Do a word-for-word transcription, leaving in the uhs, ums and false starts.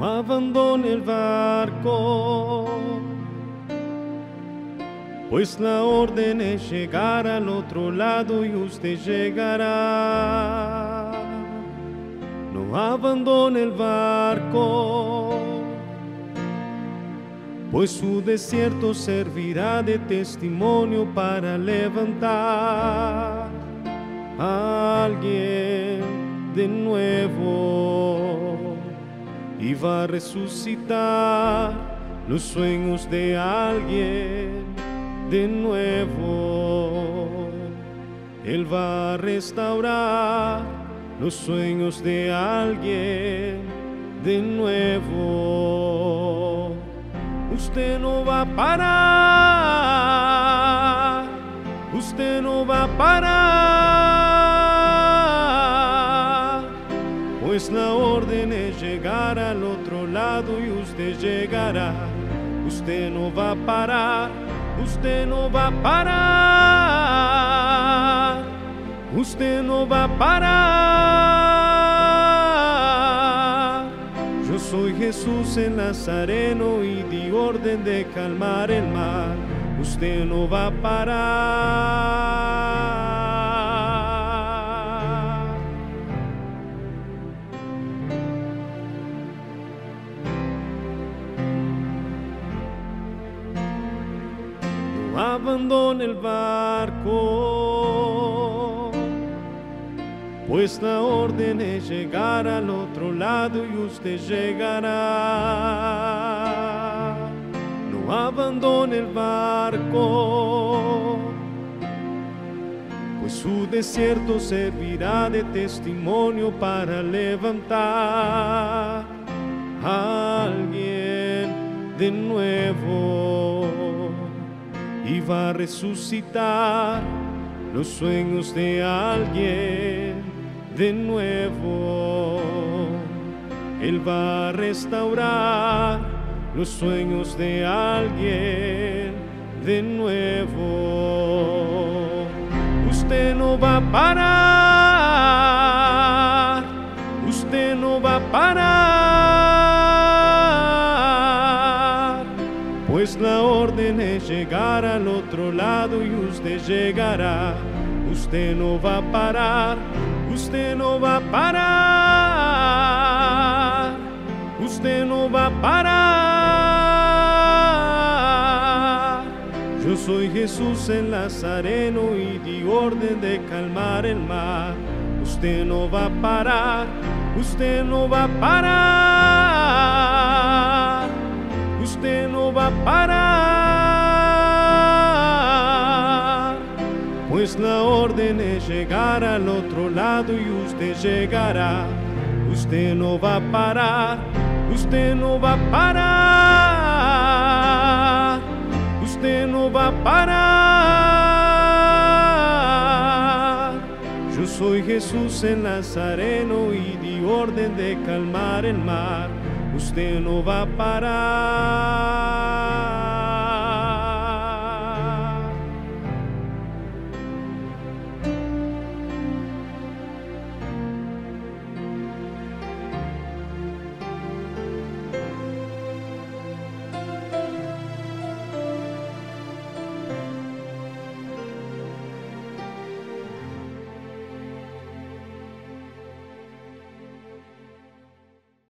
abandone el barco, pues la orden es llegar al otro lado y usted llegará. No abandone el barco, pues su desierto servirá de testimonio para levantar a alguien de nuevo, y va a resucitar los sueños de alguien de nuevo. Él va a restaurar los sueños de alguien de nuevo. Usted no va a parar, usted no va a parar, pues la orden es llegar al otro lado y usted llegará. Usted no va a parar, usted no va a parar, usted no va a parar. Yo soy Jesús el Nazareno y di orden de calmar el mar. Usted no va a parar. No abandone el barco, pues la orden es llegar al otro lado y usted llegará. No abandone el barco, pues su desierto servirá de testimonio para levantar a alguien de nuevo, y va a resucitar los sueños de alguien de nuevo. Él va a restaurar los sueños de alguien de nuevo. Usted no va a parar, usted no va a parar, pues la orden es llegar al otro lado y usted llegará. Usted no va a parar, usted no va a parar, usted no va a parar. Yo soy Jesús el Nazareno y di orden de calmar el mar. Usted no va a parar, usted no va a parar, usted no va a parar, pues la orden es llegar al otro lado y usted llegará. Usted no va a parar, usted no va a parar, usted no va a parar. Yo soy Jesús el Nazareno y di orden de calmar el mar. Usted no va a parar.